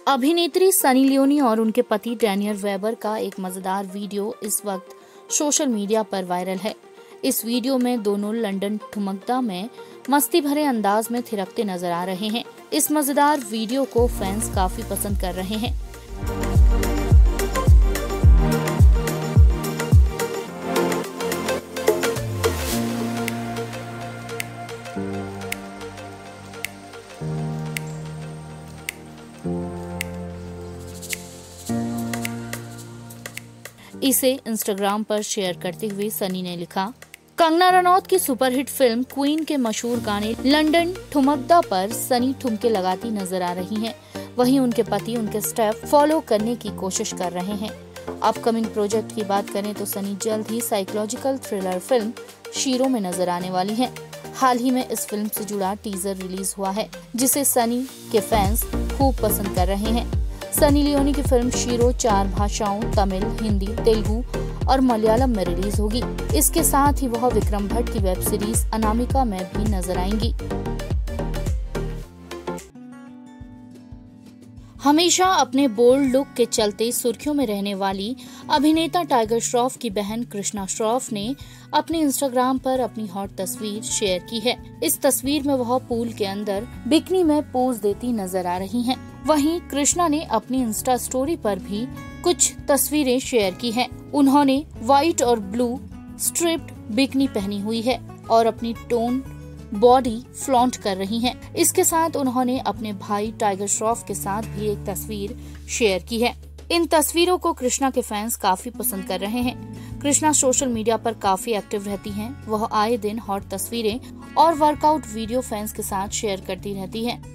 अभिनेत्री सनी लियोनी और उनके पति डैनियल वेबर का एक मजेदार वीडियो इस वक्त सोशल मीडिया पर वायरल है। इस वीडियो में दोनों लंदन ठुमकदा में मस्ती भरे अंदाज में थिरकते नजर आ रहे हैं। इस मजेदार वीडियो को फैंस काफी पसंद कर रहे हैं। इसे इंस्टाग्राम पर शेयर करते हुए सनी ने लिखा, कंगना रनौत की सुपरहिट फिल्म क्वीन के मशहूर गाने लंदन ठुमकदा पर सनी ठुमके लगाती नजर आ रही हैं। वहीं उनके पति उनके स्टेप फॉलो करने की कोशिश कर रहे हैं। अपकमिंग प्रोजेक्ट की बात करें तो सनी जल्द ही साइकोलॉजिकल थ्रिलर फिल्म शीरो में नजर आने वाली हैं। हाल ही में इस फिल्म से जुड़ा टीजर रिलीज हुआ है, जिसे सनी के फैंस खूब पसंद कर रहे हैं। सनी लियोनी की फिल्म शीरो 4 भाषाओं तमिल, हिंदी, तेलुगु और मलयालम में रिलीज होगी। इसके साथ ही वह विक्रम भट्ट की वेब सीरीज अनामिका में भी नजर आएंगी। हमेशा अपने बोल्ड लुक के चलते सुर्खियों में रहने वाली अभिनेता टाइगर श्रॉफ की बहन कृष्णा श्रॉफ ने अपने इंस्टाग्राम पर अपनी हॉट तस्वीर शेयर की है। इस तस्वीर में वह पूल के अंदर बिकनी में पोज देती नजर आ रही हैं। वहीं कृष्णा ने अपनी इंस्टा स्टोरी पर भी कुछ तस्वीरें शेयर की हैं। उन्होंने व्हाइट और ब्लू स्ट्रिप्ड बिकनी पहनी हुई है और अपनी टोन बॉडी फ्लॉन्ट कर रही हैं। इसके साथ उन्होंने अपने भाई टाइगर श्रॉफ के साथ भी एक तस्वीर शेयर की है। इन तस्वीरों को कृष्णा के फैंस काफी पसंद कर रहे हैं। कृष्णा सोशल मीडिया पर काफी एक्टिव रहती हैं। वह आए दिन हॉट तस्वीरें और वर्कआउट वीडियो फैंस के साथ शेयर करती रहती हैं।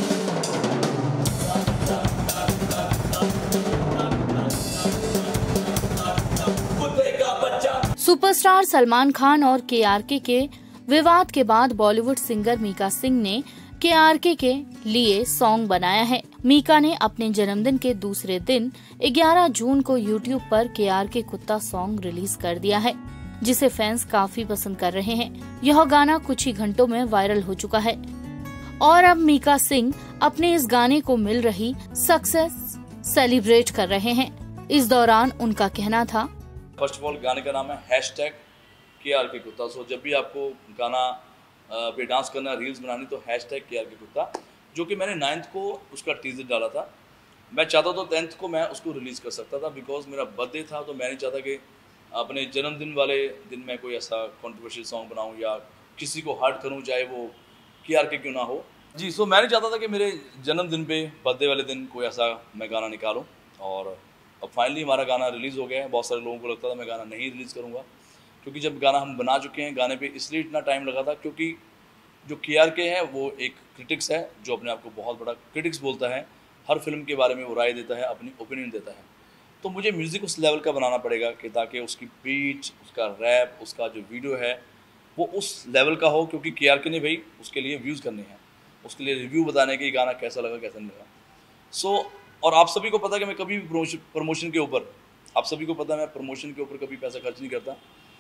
सुपरस्टार सलमान खान और केआरके के विवाद के बाद बॉलीवुड सिंगर मीका सिंह ने केआरके के लिए सॉन्ग बनाया है। मीका ने अपने जन्मदिन के दूसरे दिन 11 जून को यूट्यूब पर केआरके कुत्ता सॉन्ग रिलीज कर दिया है, जिसे फैंस काफी पसंद कर रहे हैं। यह गाना कुछ ही घंटों में वायरल हो चुका है और अब मीका सिंह अपने इस गाने को मिल रही सक्सेस सेलिब्रेट कर रहे हैं। इस दौरान उनका कहना था, फर्स्ट ऑफ ऑल गाने का नाम है #KRK कुत्ता। सो जब भी आपको गाना पे डांस करना, रील्स बनानी, तो #KRK कुत्ता, जो कि मैंने 9th को उसका टीजर डाला था। मैं चाहता तो 10th को मैं उसको रिलीज़ कर सकता था, बिकॉज मेरा बर्थडे था। तो मैं नहीं चाहता कि अपने जन्मदिन वाले दिन मैं कोई ऐसा कॉन्ट्रोवर्शियल सॉन्ग बनाऊँ या किसी को हर्ट करूँ, चाहे वो KRK क्यों ना हो। जी, सो मैं नहीं चाहता था कि मेरे जन्मदिन पे, बर्थडे वाले दिन कोई ऐसा मैं गाना निकालूँ। और अब फाइनली हमारा गाना रिलीज़ हो गया है। बहुत सारे लोगों को लगता था मैं गाना नहीं रिलीज़ करूँगा, क्योंकि जब गाना हम बना चुके हैं, गाने पे इसलिए इतना टाइम लगा था क्योंकि जो KRK है वो एक क्रिटिक्स है, जो अपने आप को बहुत बड़ा क्रिटिक्स बोलता है। हर फिल्म के बारे में वो राय देता है, अपनी ओपिनियन देता है। तो मुझे म्यूज़िक उस लेवल का बनाना पड़ेगा कि ताकि उसकी बीट, उसका रैप, उसका जो वीडियो है वो उस लेवल का हो, क्योंकि KRK ने भाई उसके लिए व्यूज़ करने हैं, उसके लिए रिव्यू बताने कि गाना कैसा लगा कैसा नहीं लगा। सो और आप सभी को पता है कि मैं कभी भी प्रमोशन के ऊपर, आप सभी को पता है मैं प्रमोशन के ऊपर कभी पैसा खर्च नहीं करता।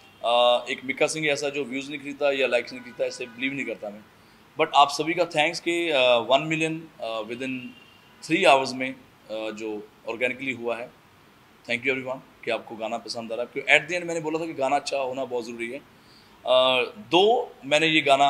एक मीका सिंह ऐसा जो व्यूज़ नहीं खरीदता या लाइक्स नहीं खरीदता, ऐसे बिलीव नहीं करता मैं। बट आप सभी का थैंक्स कि 1 मिलियन विद इन 3 आवर्स में जो ऑर्गेनिकली हुआ है। थैंक यू एवरीवन कि आपको गाना पसंद आ रहा है। क्योंकि एट द एंड मैंने बोला था कि गाना अच्छा होना बहुत ज़रूरी है। दो मैंने ये गाना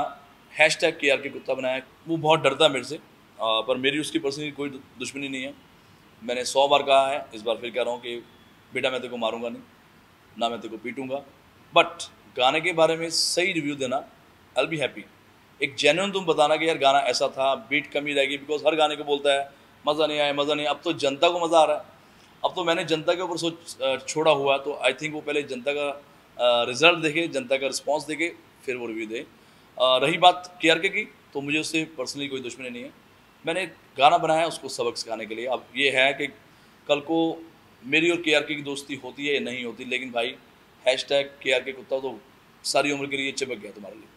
#KRK कुत्ता बनाया, वो बहुत डरता है मेरे से, पर मेरी उसकी पर्सनली कोई दुश्मनी नहीं है। मैंने 100 बार कहा है, इस बार फिर कह रहा हूँ कि बेटा मैं तेरे को मारूंगा नहीं, ना मैं तेरे को पीटूंगा, बट गाने के बारे में सही रिव्यू देना, आई विल बी हैप्पी। एक जेन्युइन तुम बताना कि यार गाना ऐसा था, बीट कमी रहेगी, बिकॉज हर गाने को बोलता है मज़ा नहीं आया, मज़ा नहीं। अब तो जनता को मज़ा आ रहा है। अब तो मैंने जनता के ऊपर छोड़ा हुआ, तो आई थिंक वो पहले जनता का रिजल्ट देखे, जनता का रिस्पॉन्स देखे, फिर वो रिव्यू दे। रही बात KRK की, तो मुझे उससे पर्सनली कोई दुश्मनी नहीं है। मैंने गाना बनाया उसको सबक सिखाने के लिए। अब ये है कि कल को मेरी और KRK की दोस्ती होती है या नहीं होती, लेकिन भाई #KRK कुत्ता तो सारी उम्र के लिए चिपक गया तुम्हारे लिए।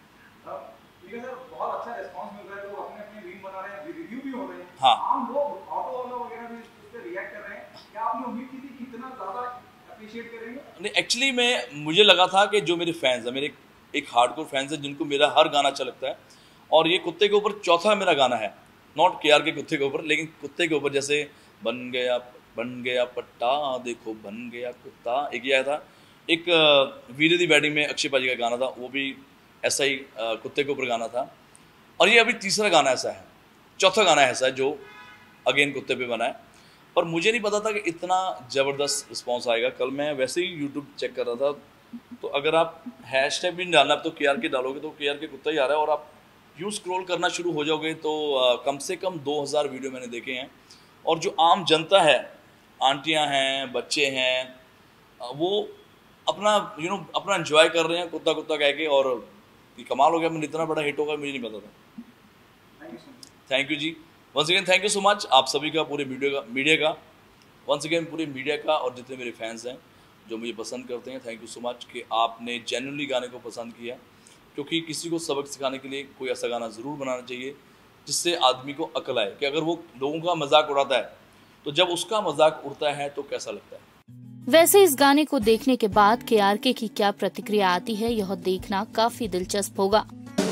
बहुत अच्छा रिस्पांस मिल रहा है, लोग अपने रील बना रहे हैं, रिव्यू भी हो रहे हैं। हाँ, आम लोग, ऑटो वाले वगैरह भी उस पे रिएक्ट कर रहे हैं। क्या आपने उम्मीद की थी कि इतना ज़्यादा अप्रिशिएट करेंगे? नहीं, एक्चुअली मुझे लगा था कि जो मेरे फैंस हैं, मेरे एक हार्डकोर फैंस हैं जिनको मेरा हर गाना अच्छा लगता है, और ये कुत्ते के ऊपर चौथा मेरा गाना है। नॉट केआर के कुत्ते के ऊपर, लेकिन कुत्ते के ऊपर, जैसे बन गया पट्टा देखो बन गया कुत्ता, एक ये आया था। एक वीरे दी बैटिंग में अक्षय पाजी का गाना था, वो भी ऐसा ही कुत्ते के ऊपर गाना था। और ये अभी तीसरा गाना ऐसा है, चौथा गाना ऐसा है जो अगेन कुत्ते पे बना है। पर मुझे नहीं पता था कि इतना ज़बरदस्त रिस्पॉन्स आएगा। कल मैं वैसे ही यूट्यूब चेक कर रहा था, तो अगर आप हैशटैग भी नहीं डालना, अब तो केआर के डालोगे तो केआर के कुत्ता ही आ रहा है, और आप यूँ स्क्रॉल करना शुरू हो जाओगे तो कम से कम 2000 वीडियो मैंने देखे हैं। और जो आम जनता है, आंटियां हैं, बच्चे हैं, वो अपना अपना एंजॉय कर रहे हैं कुत्ता कुत्ता कह के, और ये कमाल हो गया। मैंने इतना बड़ा हिट होगा मुझे नहीं पता था। थैंक यू जी, once again thank you so much आप सभी का, पूरे मीडिया का वंस अगेन पूरे मीडिया का, और जितने मेरे फैंस हैं जो मुझे पसंद करते हैं, थैंक यू सो मच कि आपने जेन्युइनली गाने को पसंद किया। क्योंकि किसी को सबक सिखाने के लिए कोई ऐसा गाना ज़रूर बनाना चाहिए जिससे आदमी को अकल आए कि अगर वो लोगों का मजाक उड़ाता है तो जब उसका मजाक उड़ता है तो कैसा लगता है। वैसे इस गाने को देखने के बाद केआरके की क्या प्रतिक्रिया आती है, यह देखना काफी दिलचस्प होगा।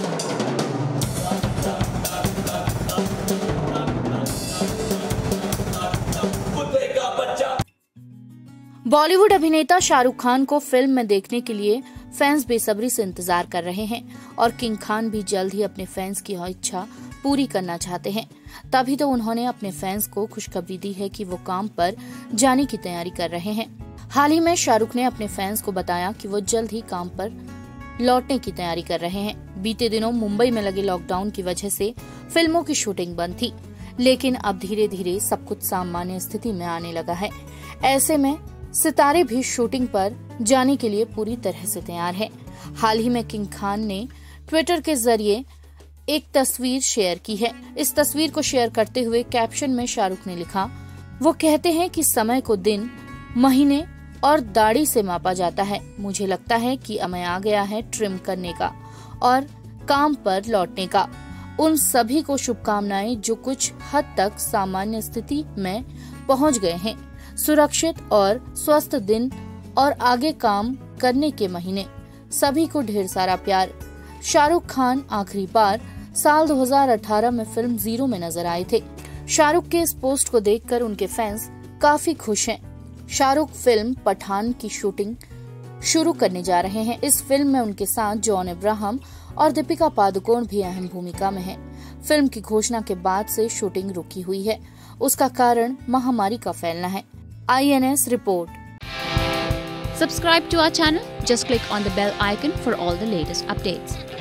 बॉलीवुड अभिनेता शाहरुख खान को फिल्म में देखने के लिए फैंस बेसब्री से इंतजार कर रहे हैं, और किंग खान भी जल्द ही अपने फैंस की इच्छा पूरी करना चाहते हैं। तभी तो उन्होंने अपने फैंस को खुशखबरी दी है कि वो काम पर जाने की तैयारी कर रहे हैं। हाल ही में शाहरुख ने अपने फैंस को बताया कि वो जल्द ही काम पर लौटने की तैयारी कर रहे हैं। बीते दिनों मुंबई में लगे लॉकडाउन की वजह से फिल्मों की शूटिंग बंद थी, लेकिन अब धीरे धीरे सब कुछ सामान्य स्थिति में आने लगा है। ऐसे में सितारे भी शूटिंग पर जाने के लिए पूरी तरह से तैयार हैं। हाल ही में किंग खान ने ट्विटर के जरिए एक तस्वीर शेयर की है। इस तस्वीर को शेयर करते हुए कैप्शन में शाहरुख ने लिखा, वो कहते हैं कि समय को दिन, महीने और दाढ़ी से मापा जाता है। मुझे लगता है कि समय आ गया है ट्रिम करने का और काम पर लौटने का। उन सभी को शुभकामनाएं जो कुछ हद तक सामान्य स्थिति में पहुंच गए हैं। सुरक्षित और स्वस्थ दिन और आगे काम करने के महीने। सभी को ढेर सारा प्यार। शाहरुख खान आखिरी बार साल 2018 में फिल्म जीरो में नजर आए थे। शाहरुख के इस पोस्ट को देखकर उनके फैंस काफी खुश हैं। शाहरुख फिल्म पठान की शूटिंग शुरू करने जा रहे हैं। इस फिल्म में उनके साथ जॉन अब्राहम और दीपिका पादुकोण भी अहम भूमिका में हैं। फिल्म की घोषणा के बाद से शूटिंग रुकी हुई है। उसका कारण महामारी का फैलना है। INS report. Subscribe to our channel. Just click on the bell icon for all the latest updates.